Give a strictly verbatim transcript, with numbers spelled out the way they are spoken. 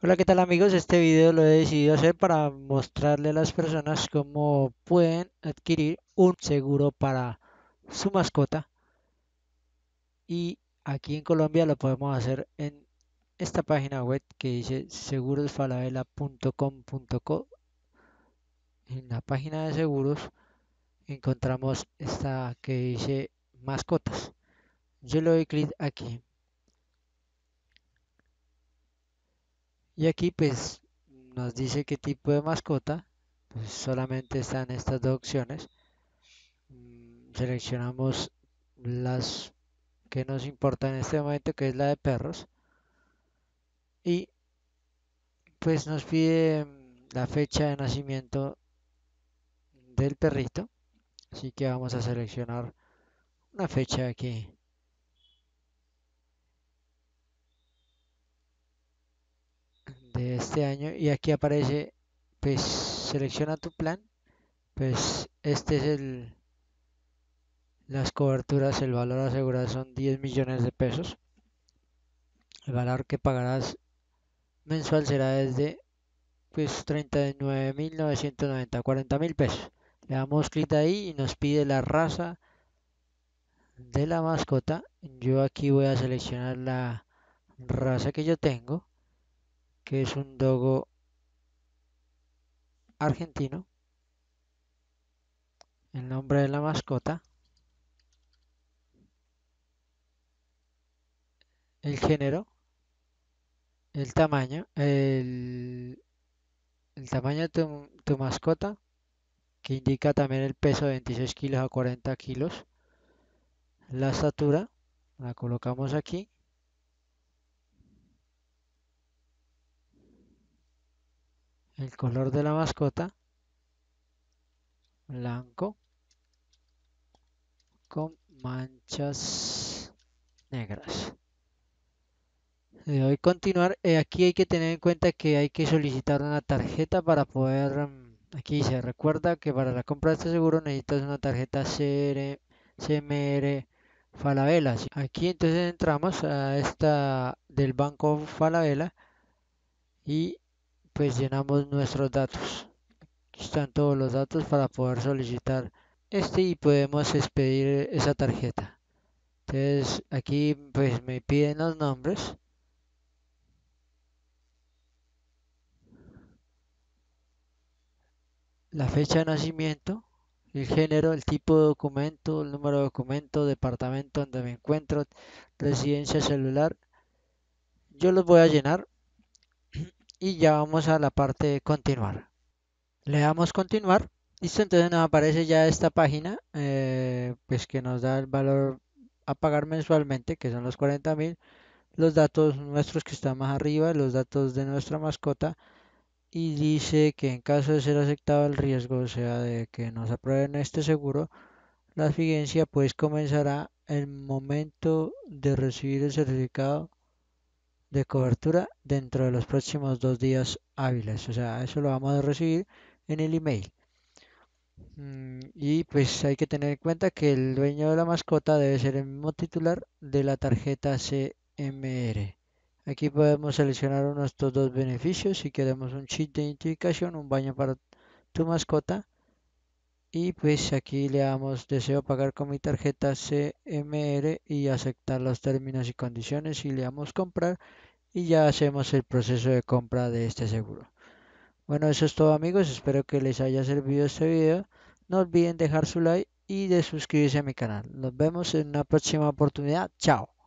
Hola, ¿qué tal amigos? Este video lo he decidido hacer para mostrarle a las personas cómo pueden adquirir un seguro para su mascota y aquí en Colombia lo podemos hacer en esta página web que dice segurosfalabella punto com punto co. En la página de seguros encontramos esta que dice mascotas. Yo le doy clic aquí y aquí pues nos dice qué tipo de mascota. Pues solamente están estas dos opciones. Mm, Seleccionamos las que nos importan en este momento, que es la de perros. Y pues nos pide mm, la fecha de nacimiento del perrito. Así que vamos a seleccionar una fecha aquí de este año. Y aquí aparece, pues selecciona tu plan. Pues este es el, las coberturas, el valor asegurado son diez millones de pesos. El valor que pagarás mensual será desde pues treinta y nueve mil novecientos noventa, cuarenta mil pesos. Le damos clic ahí y nos pide la raza de la mascota. Yo aquí voy a seleccionar la raza que yo tengo, que es un dogo argentino. El nombre de la mascota, el género, el tamaño, el, el tamaño de tu, tu mascota, que indica también el peso de veintiséis kilos a cuarenta kilos. La estatura, la colocamos aquí. El color de la mascota, blanco con manchas negras. Le doy continuar. Eh, aquí hay que tener en cuenta que hay que solicitar una tarjeta para poder. mm, Aquí se recuerda que para la compra de este seguro necesitas una tarjeta C R, C M R Falabella. ¿Sí? Aquí entonces entramos a esta del banco Falabella y pues llenamos nuestros datos. Aquí están todos los datos para poder solicitar este y podemos expedir esa tarjeta. Entonces aquí pues me piden los nombres, la fecha de nacimiento, el género, el tipo de documento, el número de documento, departamento donde me encuentro, residencia celular. Yo los voy a llenar y ya vamos a la parte de continuar. Le damos continuar. Listo, entonces nos aparece ya esta página, eh, pues que nos da el valor a pagar mensualmente, que son los cuarenta mil, los datos nuestros que están más arriba, los datos de nuestra mascota y dice que en caso de ser aceptado el riesgo, o sea, de que nos aprueben este seguro, la vigencia pues comenzará el momento de recibir el certificado de cobertura dentro de los próximos dos días hábiles. O sea, eso lo vamos a recibir en el email. Mm, y pues hay que tener en cuenta que el dueño de la mascota debe ser el mismo titular de la tarjeta C M R. Aquí podemos seleccionar uno de estos dos beneficios si queremos un chip de identificación, un baño para tu mascota. Y pues aquí le damos deseo pagar con mi tarjeta C M R y aceptar los términos y condiciones y le damos comprar y ya hacemos el proceso de compra de este seguro. Bueno, eso es todo amigos, espero que les haya servido este video. No olviden dejar su like y de suscribirse a mi canal. Nos vemos en una próxima oportunidad. Chao.